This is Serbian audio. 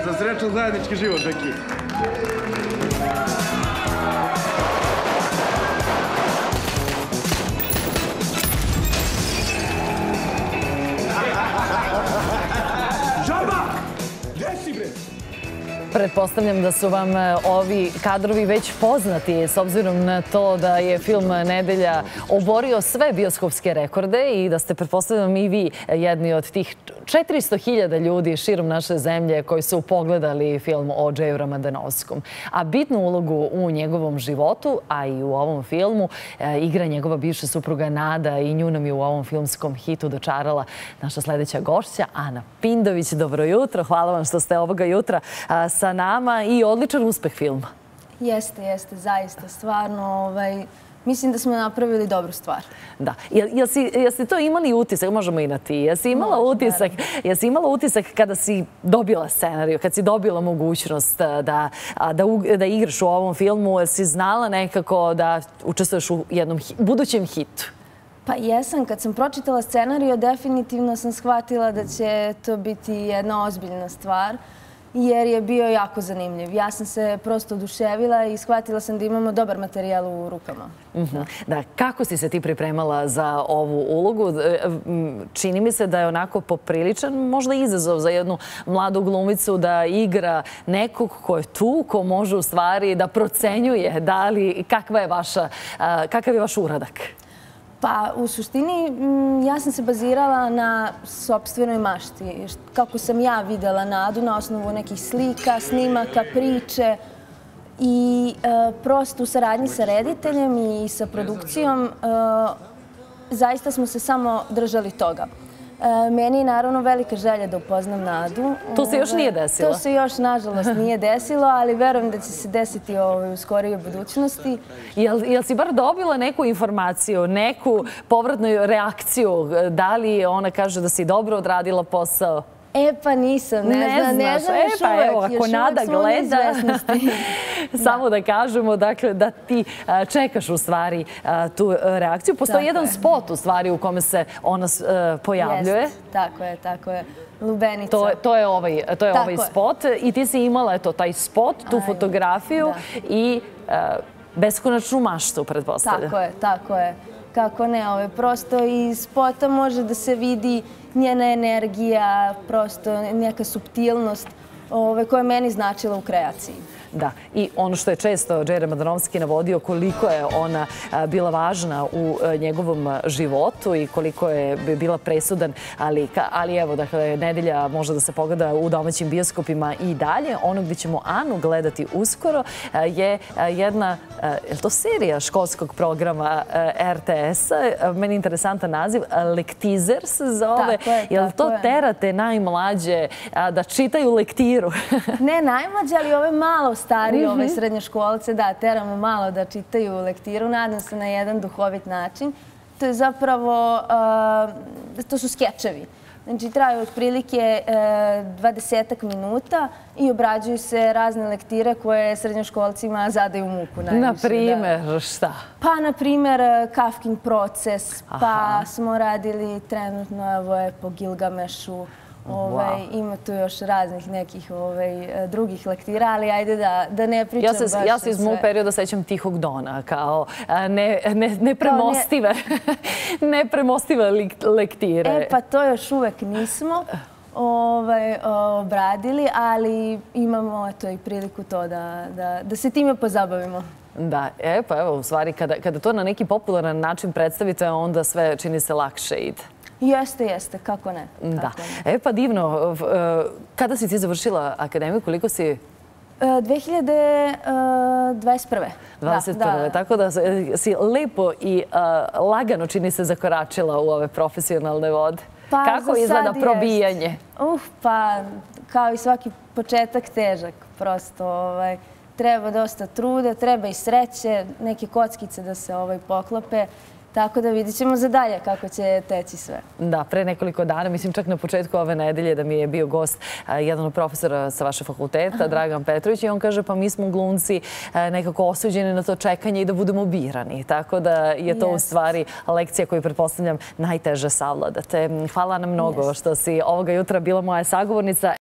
Za srećan zajednički život, Beki. Žaba! Gde si, bre? Pretpostavljam da su vam ovi kadrovi već poznati s obzirom na to da je film Nedelja oborio sve bioskopske rekorde i da ste, pretpostavljam, i vi jedni od tih 400.000 ljudi širom naše zemlje koji su pogledali film o Džeju Ramadanovskom. A bitnu ulogu u njegovom životu, a i u ovom filmu, igra njegova bivša supruga Nada i nju nam je u ovom filmskom hitu dočarala naša sledeća gošća, Ana Pindović. Dobro jutro, hvala vam što ste ovoga jutra sa nama i odličan uspeh filma. Jeste, zaista, stvarno. Mislim da smo napravili dobru stvar. Da. Jesi to imali utisak, možemo i na ti, jesi imala utisak kada si dobila scenariju, kad si dobila mogućnost da igraš u ovom filmu, jesi znala nekako da učestvuješ u jednom budućem hitu? Pa jesam, kad sam pročitala scenariju, definitivno sam shvatila da će to biti jedna ozbiljna stvar, jer je bio jako zanimljiv. Ja sam se prosto oduševila i shvatila sam da imamo dobar materijal u rukama. Da, kako si se ti pripremala za ovu ulogu? Čini mi se da je onako popriličan možda izazov za jednu mladu glumicu da igra nekog ko je tu, ko može u stvari da procenjuje kakav je vaš uradak. Pa, u suštini, ja sam se bazirala na sopstvenoj mašti. Kako sam ja videla Nadu na osnovu nekih slika, snimaka, priče i prosto u saradnji sa rediteljem i sa produkcijom zaista smo se samo držali toga. Meni je naravno velika želja da upoznam Nadu. To se još nije desilo? To se još, nažalost, nije desilo, ali verujem da će se desiti u skorijoj budućnosti. Jel si bar dobila neku informaciju, neku povratnu reakciju? Da li ona kaže da si dobro odradila posao? E pa nisam, ne znam još uvek. Ako Nada gleda, samo da kažemo da ti čekaš u stvari tu reakciju. Postoji jedan spot u stvari u kome se ona pojavljuje. Tako je. Lubenica. To je ovaj spot i ti si imala taj spot, tu fotografiju i beskonačnu maštu, pretpostavljam. Tako je. Kako ne, prosto iz spota može da se vidi njena energija, prosto neka suptilnost koja je meni značila u kreaciji. Da, i ono što je često Džej Ramadanovski navodio, koliko je ona bila važna u njegovom životu i koliko je bila presudan lika. Ali evo, dakle, Nedelja može da se pogleda u domaćim bioskopima i dalje. Ono gdje ćemo Anu gledati uskoro je jedna, je to serija školskog programa RTS-a, meni interesantan naziv, Lektizer se zove. Jel to terate najmlađe da čitaju lektiru? Ne najmlađe, ali ove malo stariji, ove srednjoškolce, da, teramo malo da čitaju lektiru, nadam se na jedan duhovit način. To je zapravo, to su skečevi. Znači, traju otprilike 20 minuta i obrađuju se razne lektire koje srednjoškolcima zadaju muku najviše. Naprimer, šta? Pa, naprimer, Kafkin proces, pa smo radili trenutno, evo je po Gilgamešu. Ima tu još raznih nekih drugih lektira, ali ajde da ne pričam baš sve. Ja se iz mog perioda sećam Tihog Dona kao nepremostive lektire. Pa to još uvek nismo obradili, ali imamo i priliku to da se time pozabavimo. Da, pa evo, u stvari, kada to na neki popularan način predstavite, onda sve čini se lakše ide. Jeste, kako ne. Da. Pa divno. Kada si ti završila akademiju? Koliko si? 2021. 2021. Tako da si lepo i lagano, čini se, zakoračila u ove profesionalne vode. Kako izgleda probijanje? Pa, kao i svaki početak, težak. Prosto treba dosta truda, treba i sreće, neke kockice da se poklope. Tako da vidit ćemo za dalje kako će teći sve. Da, pre nekoliko dana, mislim čak na početku ove nedelje da mi je bio gost jedan od profesora sa vaše fakulteta, Dragan Petrović, i on kaže pa mi smo glumci nekako osuđeni na to čekanje i da budemo birani. Tako da je to u stvari lekcija koju pretpostavljam najteže savladate. Hvala nam mnogo što si ovoga jutra bila moja sagovornica.